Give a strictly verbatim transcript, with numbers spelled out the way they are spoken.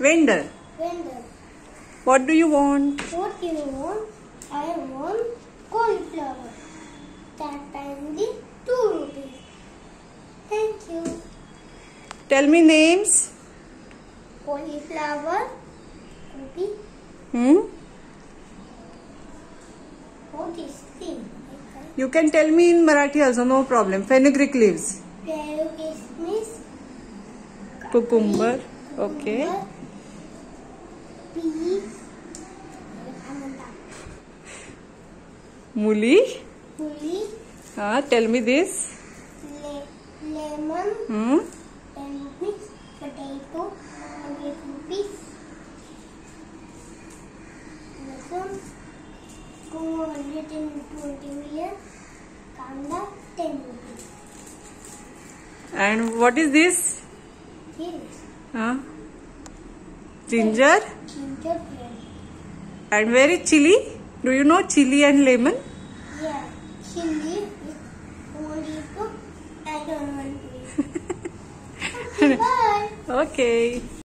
Vendor. Vendor. What do you want? What do you want? I want cauliflower. That time the two rupees. Thank you. Tell me names. Cauliflower. Gobi. Hmm? What is thing? You can tell me in Marathi also, no problem. Fenugreek leaves. Peru kismis. Cucumber. Okay. Peas. Muli. Puli. Ah, tell me this. Le lemon. Hmm? ten rupees. Potato. hundred rupees. Listen. two hundred twenty million. Kanda. ten rupees. And what is this? Here. Huh? Ginger. Ginger bread. And where is chili? Do you know chili and lemon? Yeah. Chili is only to I don't want to eat. Okay, bye. Okay.